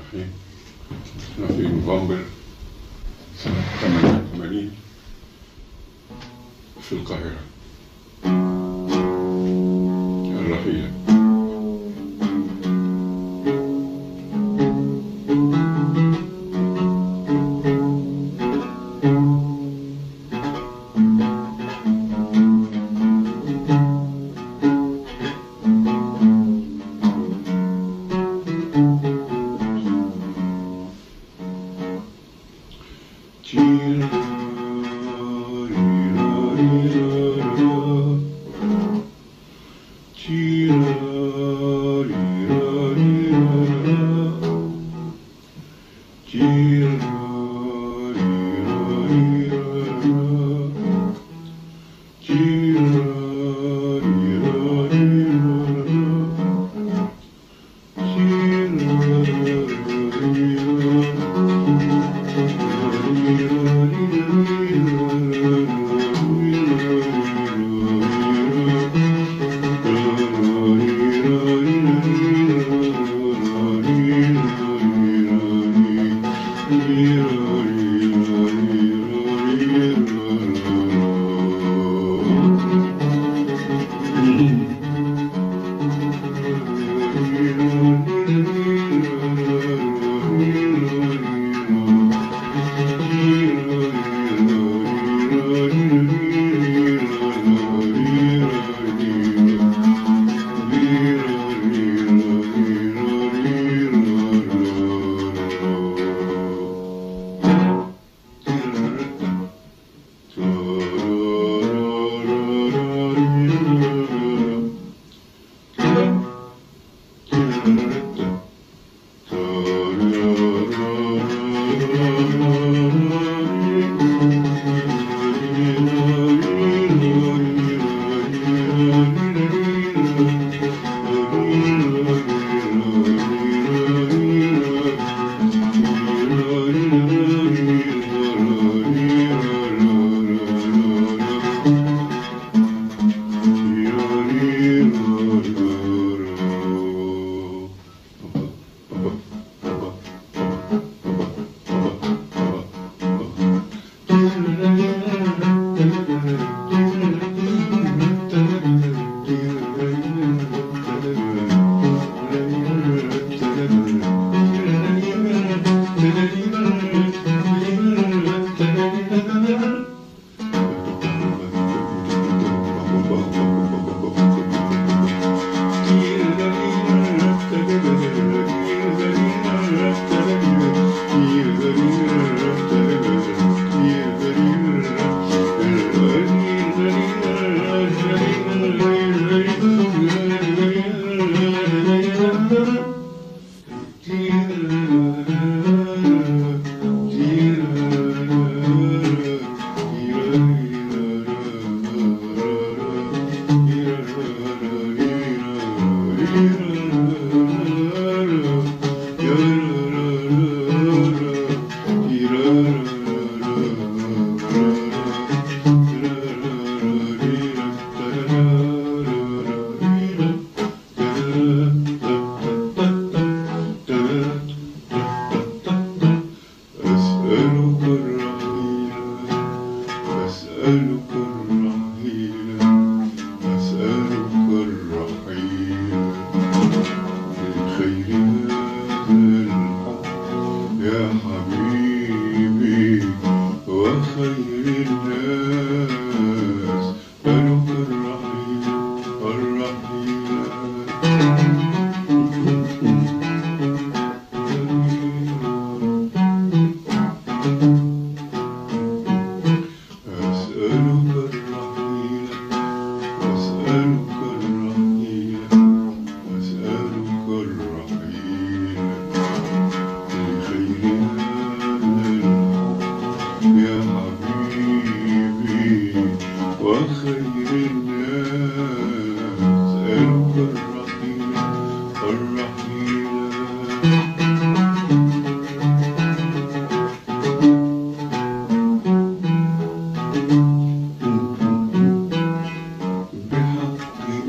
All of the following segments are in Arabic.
الرحيم. احنا في نوفمبر سنة 88 في القاهرة. الرحيلة.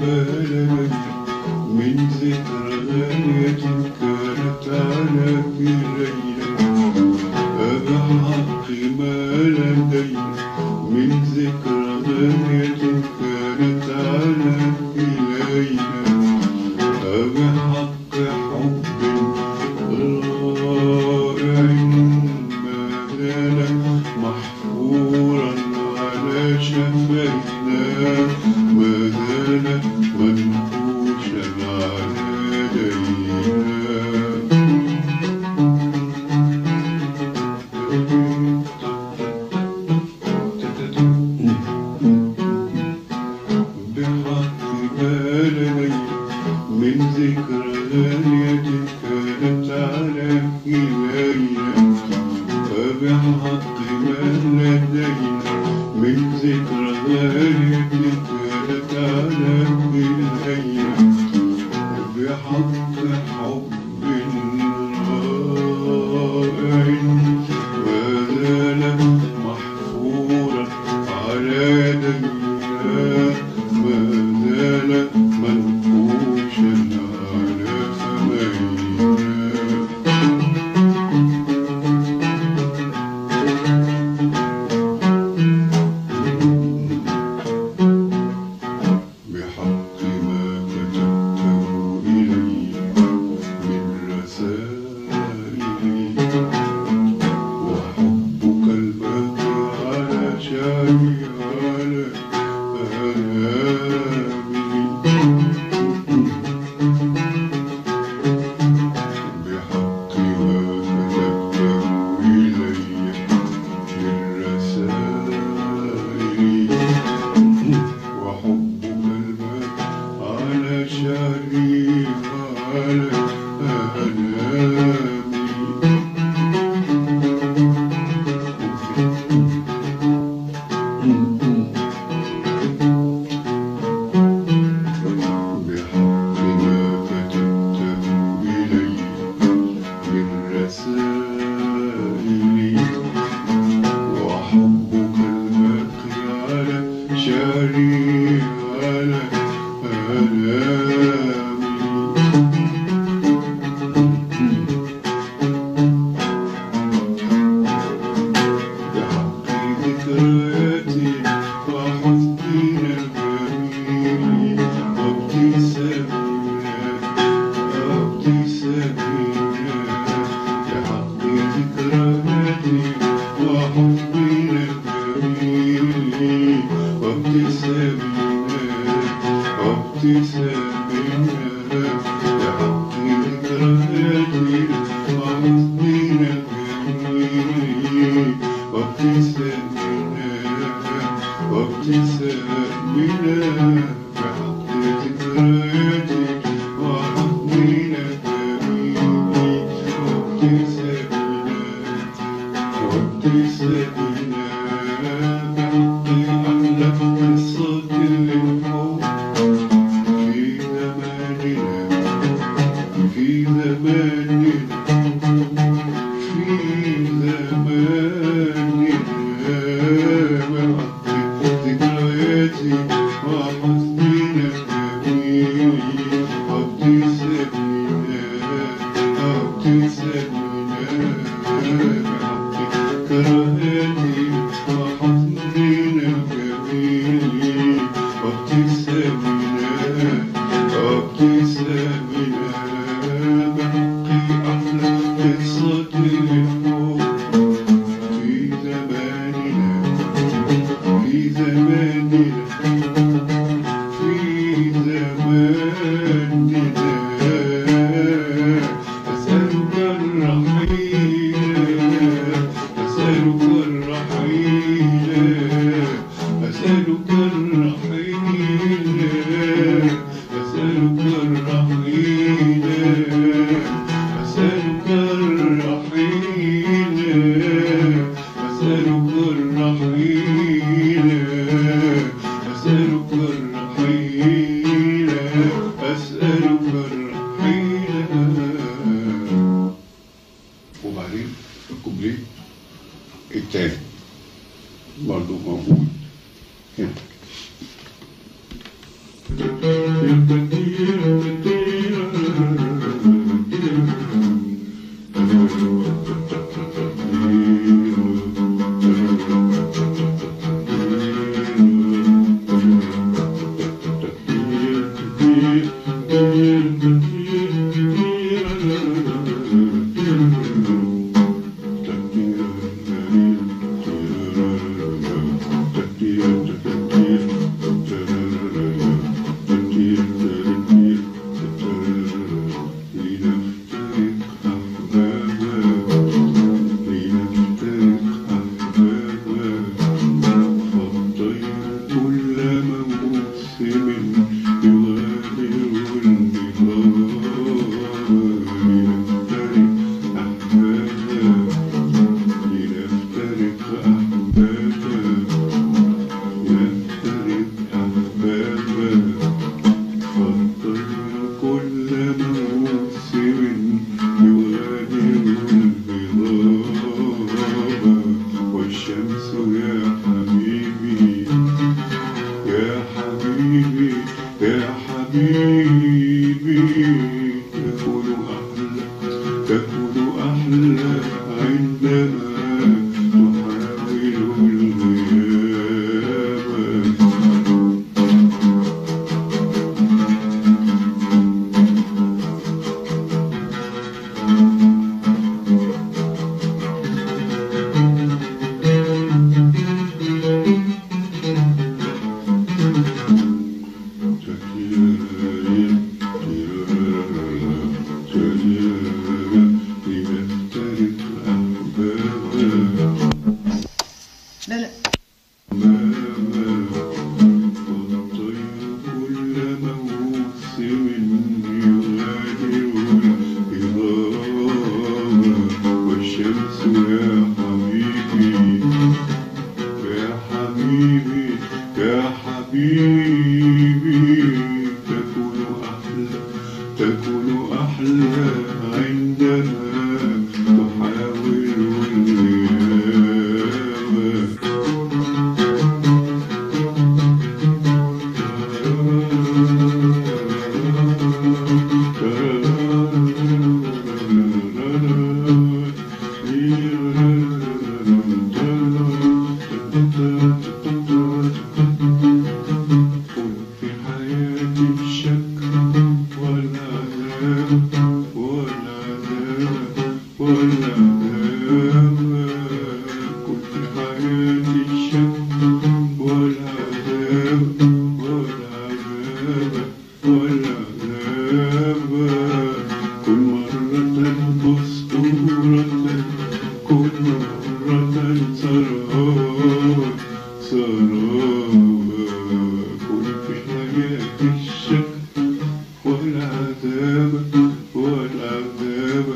من ذكريات كانت على وبعدين الكوبليه التاني برضه موجود هنا. أسطورة كن مرة سراب سراب كن في حياة الشك والعذاب والعذاب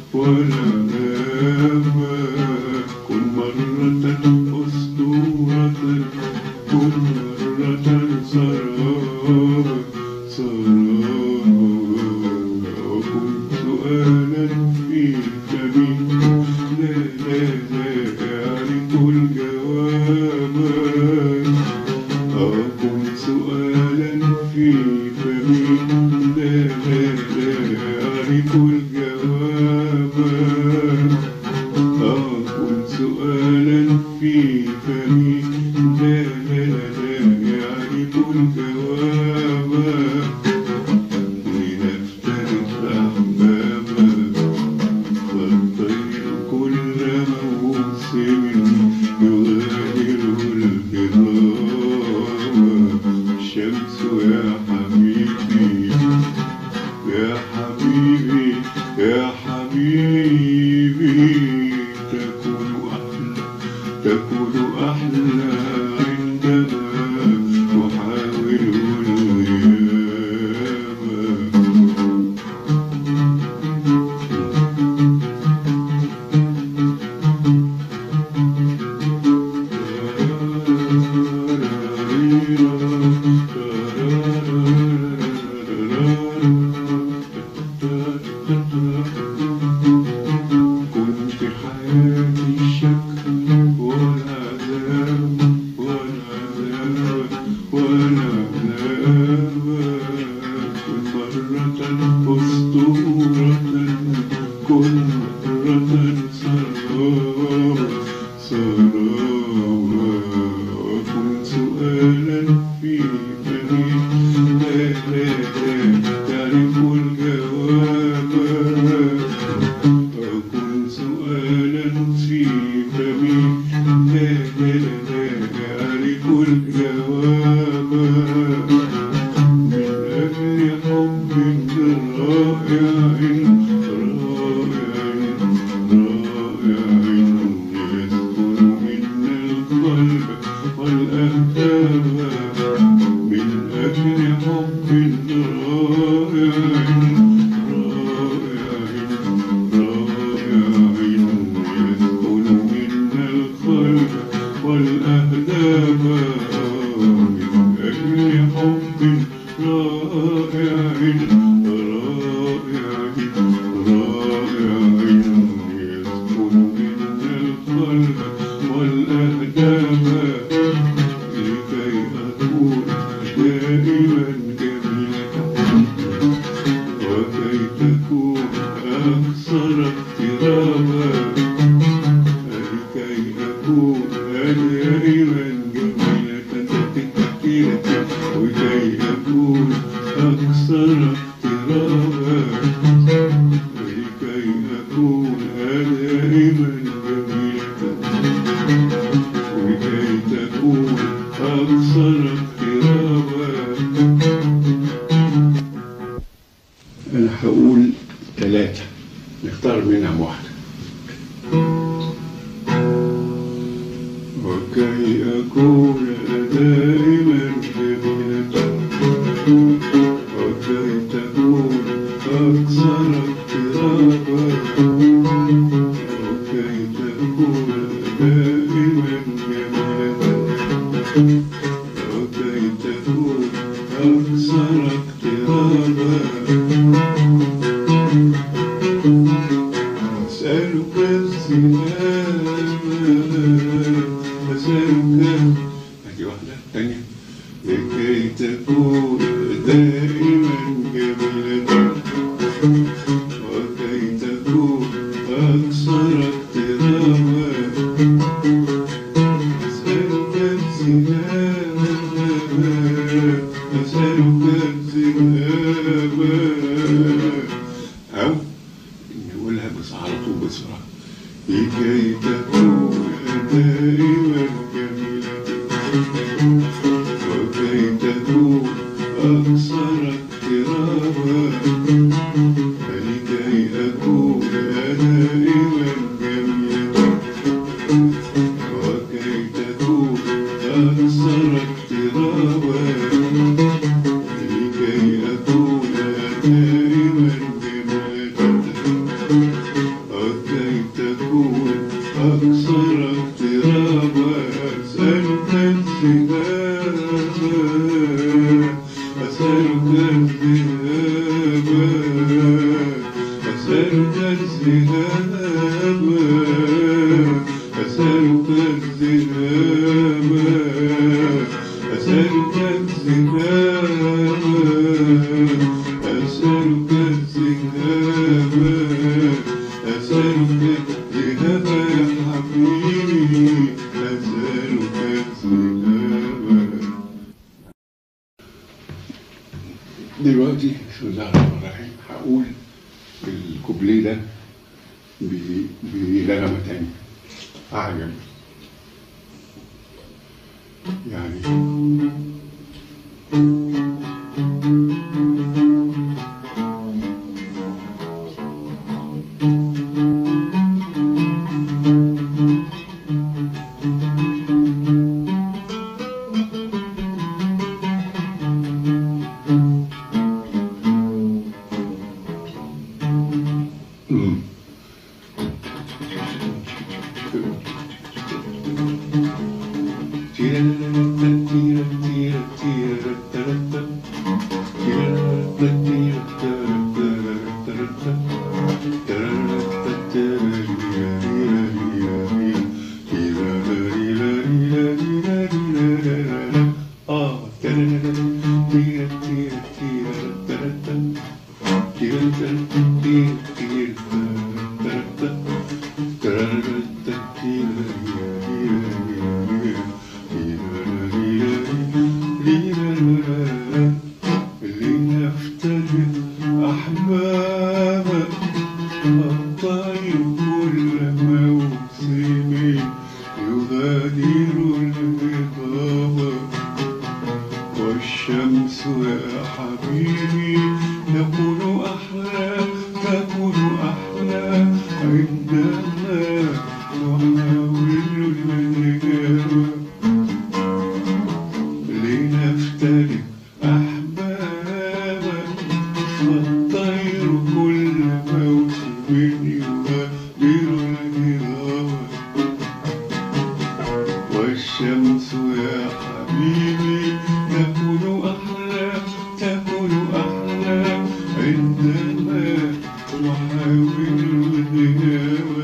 والعذاب كن مرة أسطورة كن مرة سراب سراب وكن سؤالا في فمي لا لا لا أعرف الجواب أكن سؤالا في فمي لا لا لا أعرف الجواب أكن سؤالا في فمي لا لا لا أعرف الجواب لنفترق أحبابا فالطير كل موسم يغادر الهضاب الشمس يا حبيبي يا حبيبي يا حبيبي تكون أحلى عندما أحاول الغياب كن في حياتي الشك والعذاب والعذاب والعذاب كن مرة أسطورة كن مرة سراب سراب وكن سؤالا في فمي لا لا لا تعرف الجواب أكن سؤالا في فمي لا لا لا أعرف الجواب من أجل حب رائع رائع رائع يسكن منا القلب والأهداب من أجل حب رائع رائع رائع يسكن منا القلب والأهداب من أجل حب رائع رائع رائع يسكن منا القلب والأهداب لكي أكون دائما جميلا وكي تكون أكثر اقترابا لكي أكون دائما جميلة وكي أكون أكثر اقترابا لكي أكون دائما جميلة وكي تكون أكثر اقترابا. أنا هقول 3 نختار منها واحدة. وكي أكون دائما جميلة وكي تكون أكثر اقترابا وكي تكون دائما جميلة وكي تكون أكثر اقترابا أسألك السلام أسألك هذه واحدة تانية لكي تكون دائما جميلة وكي تكون أكثر اقترابا أسألك السلام أسألك السلام أو نقولها بس على طول بسرعة لكي تكون دائما جميلة وكي تكون أكثر اقترابا فلكي أكون كي تكون أكثر اقترابا أسألك الذهاب أسألك الذهاب أسألك الذهاب أسألك الذهاب أسألك الذهاب أسألك الذهاب أسألك الذهاب يا حبيبي أسألك الذهاب. دلوقتي بسم الله الرحمن الرحيم هقول الكوبليه ده بنغمة تانية أعجب يعني. والشمس يا حبيبي تكون أحلى تكون أحلى عندما نحاول الإجابة لنفترق أحبابا فالطير كل موسم يغادر الهوى والشمس يا حبيبي تكون أحلى عندما نحاول الهوى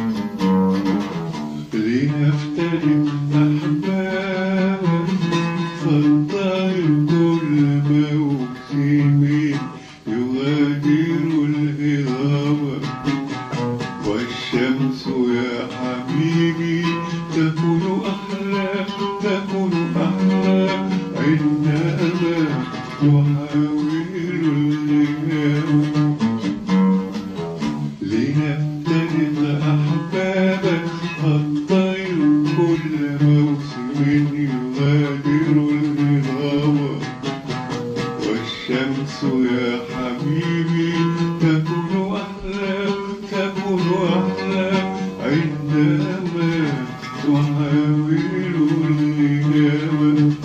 لنفترق أحبابا فالطير كل موسم يغادر الهوى والشمس يا حبيبي تكون أحلى عندما نحاول الهوى لنفترق أحبابا فالطير كل موسم يغادر الهوى والشمس يا حبيبي تكون أحلى عندما نحاول الهوى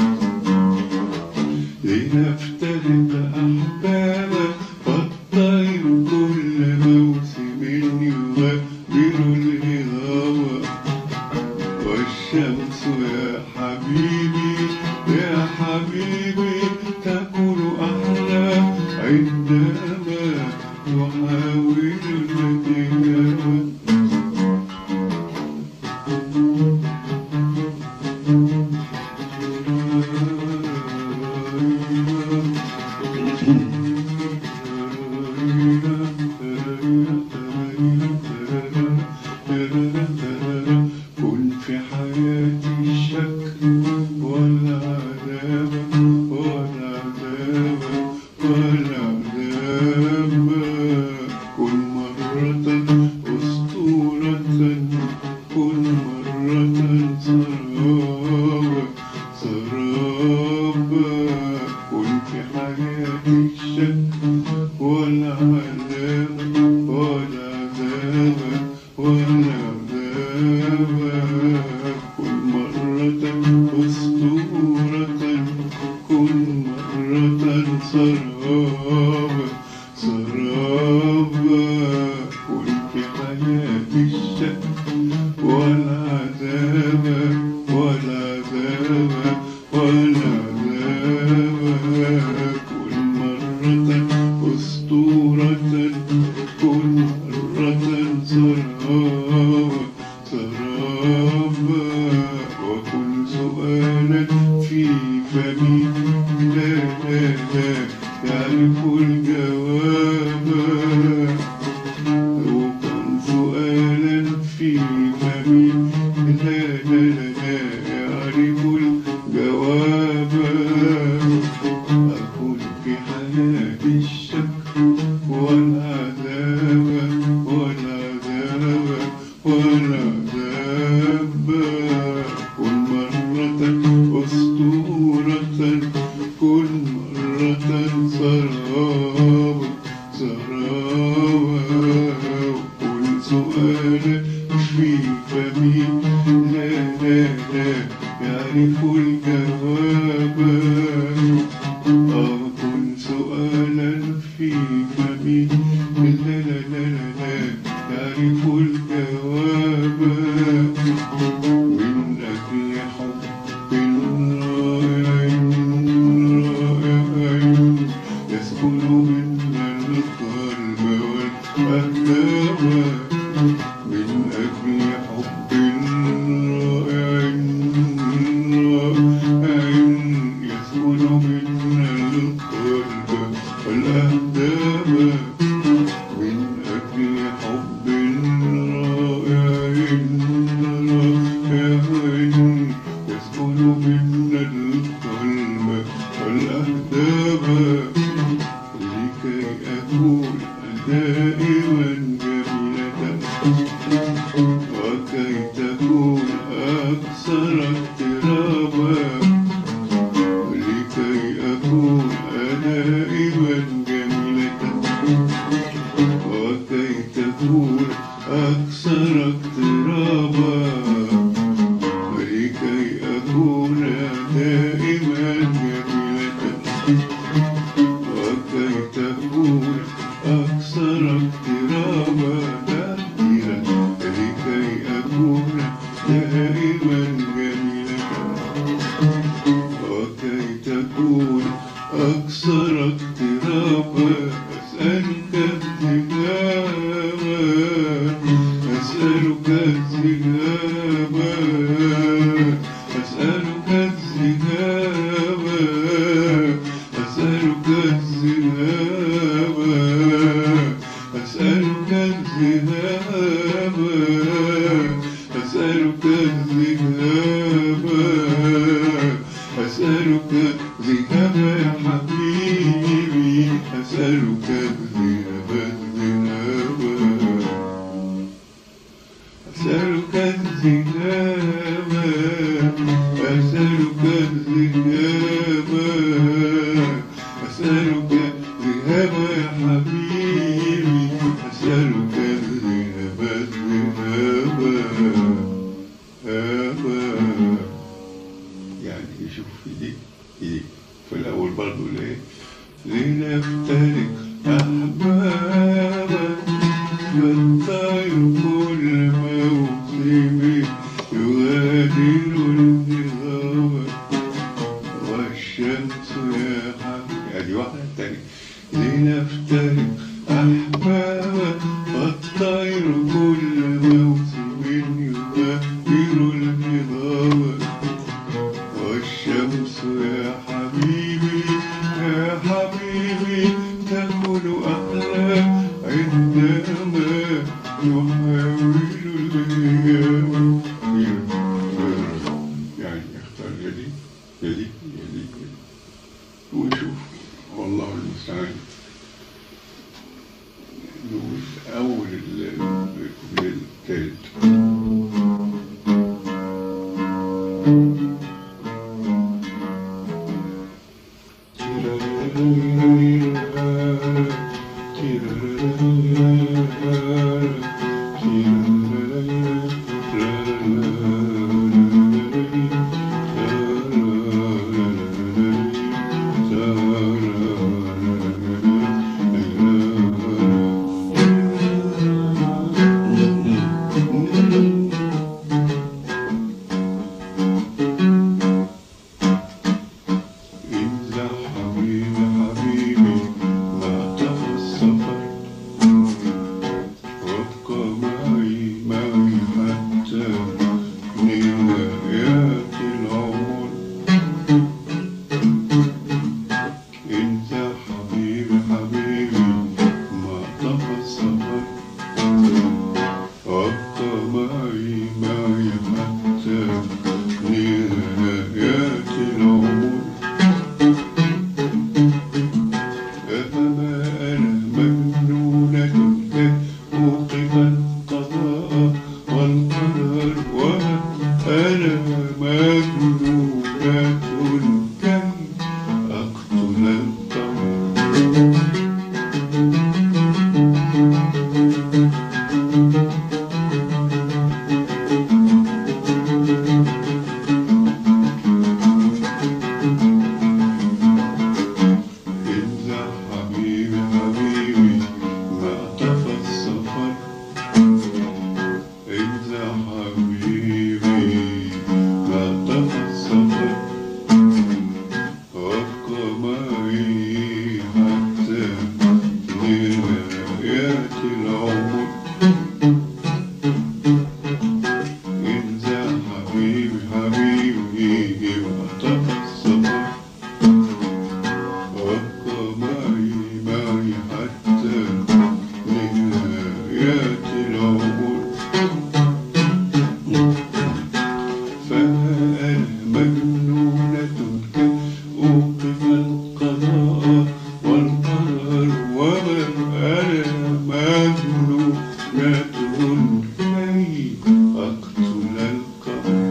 لنفترق أحبابا فالطير كل موسم يغادر الهوى والشمس يا حبيبي تكون أحلى عندما نحاول الهوى كن في حياتي الشك والعذاب كن مرة أسطورة كن مرة سرابا كن في حياتي الشك والعذاب سرابا سرابا وكل سؤالا في فمي لا لا لا يعرف الجواب وكل سؤالا في فمي لا لا لا يعرف الجواب أقول في حياتي الشك والعذاب والعذاب والعذاب كل مرة أسطورة كل مرة سراب سراب كل سؤال في فمي لا لا لا يعرف الجواب كل سؤالا في فمي لا لا لا لا يعرف الجواب من أجل حب رائع رائع يسكن منا القلب والأهداب من أجل حب رائع رائع يسكن منا القلب والأهداب من أجل حب رائع رائع يسكن منا القلب والأهداب لكي أكون دائما جميلة وكي تكون أكثر اقترابا لكي أكون دائما جميلة وكي تكون أكثر اقترابا ولكي أكون دائما جميلة وكي تكون أكثر اقترابا لكي أكون دائما جميلة وكي تكون أكثر اقترابا أسألك الزجابة أسألك الزجابة أسألك الزجابة أسألك الزجابة أسألك الزجابة أسألك الزجابة أسألك ذهابا يا حبيبي أسألك الذهابا الذهابا أسألك الذهابا أسألك الذهابا أسألك ذهابا يا حبيبي أسألك الذهابا الذهابا يعني شوف ايديك في الأول برضو ليه لنفترق أحبابا فالطير كل موسم يغادر الهوى والشمس يا حبيبي ادي واحدة تانية لنفترق أحبابا فالطير كل موسم يغادر الهوى والشمس يا حبيبي يا حبيبي تكون أحلى عندما نحاول الأيام يعني اختار يدي يدي يدي ونشوف والله المستعان نقول أول الكوبليه الثالث معي معي حتى نهايات العمر. انت حبيبي حبيبي ما طفى السفر، ابقى معي معي حتى نهايات العمر. فما أنا مجنونة أوقف القضاء والقدر، وأنا مجنونة كي أقتل القمر. حبيبي حبيبي ما طفى السفر، انت حبيبي ما طفى السفر، وابقى معي حتى نهايات العمر. انت حبيبي حبيبي ما طفى السفر، وابقى معي معي حتى نهايات العمر. فأنا مجنونة كي أوقف القضاء والقدر، وأنا مجنونة كي أقتل القمر.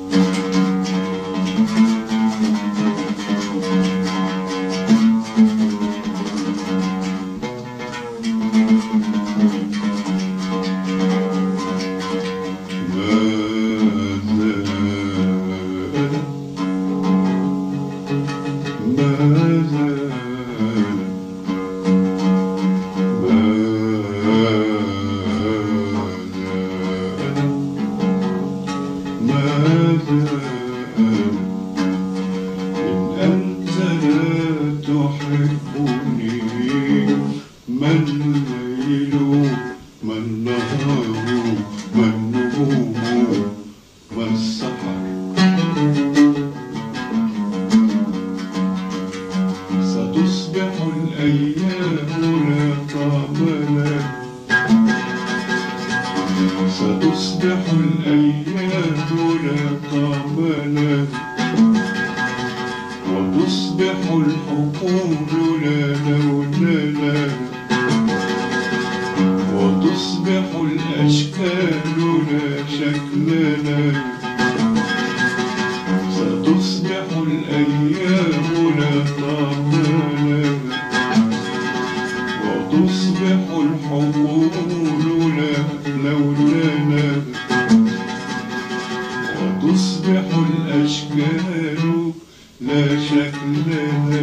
أنت لا تحبني، ما الليل ما النهار ما النجوم ما السحر. ستصبح الأيام لا طعم لها، ستصبح الأيام لا طعم لها، وتصبح الحقول لا لون لها، وتصبح الأشكال لا شكل لها. ستصبح الأيام لا طعم لها، وتصبح الحقول لا لون لها، وتصبح الأشكال لا شكل لها.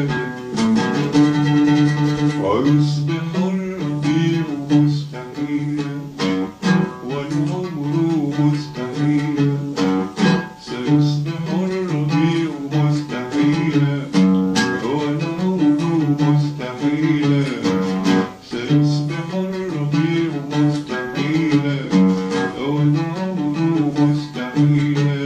ويصبح الربيع مستحيلا والعمر مستحيلا، سيصبح الربيع مستحيلا والعمر مستحيلا، سيصبح الربيع مستحيلا والعمر مستحيلا.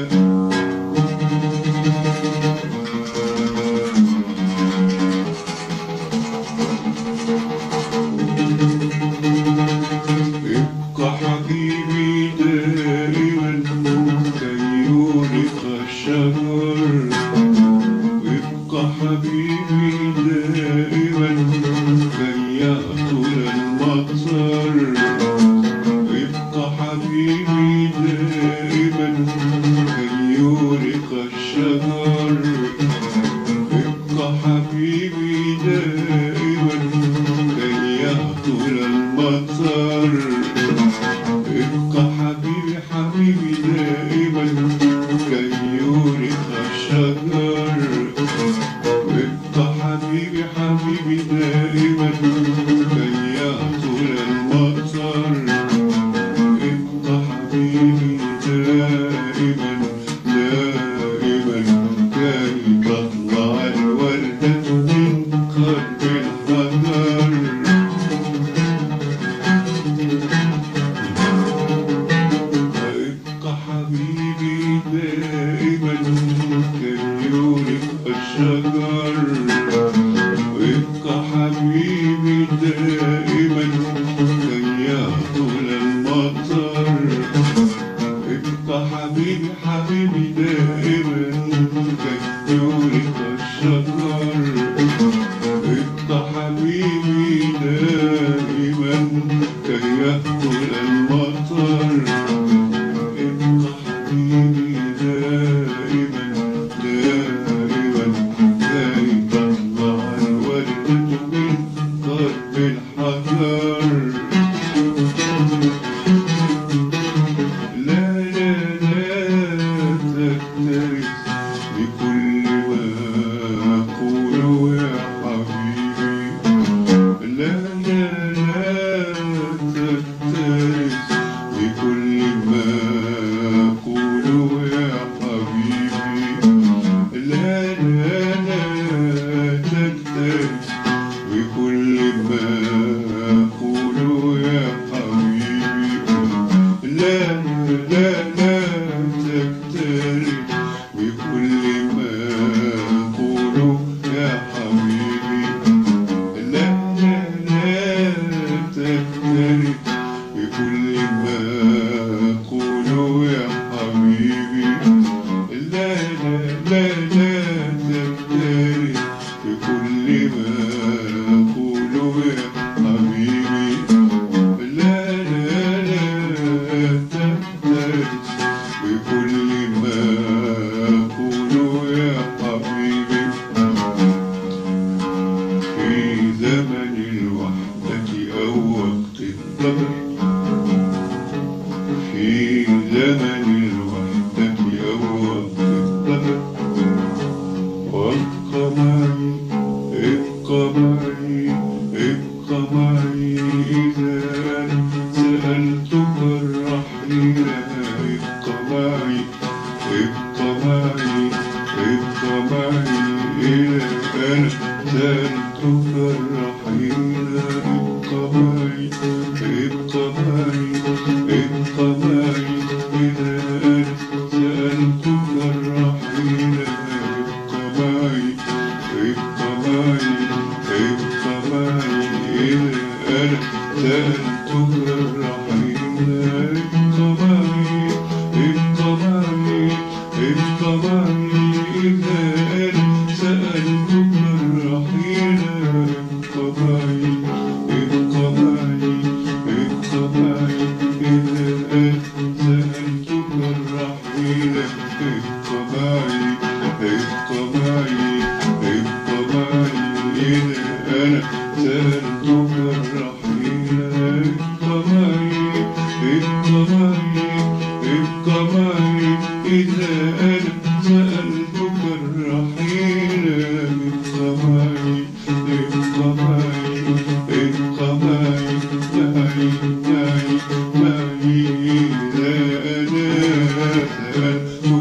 حبيبي حبيبي دائما كي يورث الشجر انت حبيبي دائما كي يأكل المطر انت حبيبي دائما دائما كي تطلع الوردة من ضرب الحجر لا لا لا تكترث بكل ما أقول يا حبيبي لا لا لا تكترث بكل ما أقول يا حبيبي لا لا لا تكترث بكل ما أقول يا حبيبي لا لا لا تكترث بكل ما أقول يا حبيبي لا لا لا تكترث بكل ما أقول يا حبيبي لا لا لا لا تكترث بكل ما أقول يا حبيبي لا لا لا تكترث بكل ما أقول يا حبيبي في زمن الوحدة أو وقت القدر في زمن الوحدة أو وقت القدر وابق معي ابق معي ابق معي إذا أنا سألتك الرحيل ابق معي ابق معي ابق معي إذا أنا سألتك الرحيل ابق معي ابق معي ابق معي إذا أنا سألتك الرحيل ابق معي ابق معي ابق معي إذا أنا سألتك الرحيل ابق معي ابق معي ابق معي إذا أنا سألتك الرحيل ابق معي ابق معي ابق معي إذا أنا سألتك الرحيل ابق معي ابق معي ابق معي إذا أنا سألتك الرحيل ابق معي ابق معي ابق معي إذا أنا سألتك الرحيل ابق معي ابق معي ابق معي معي معي معي إذا أنا سألتك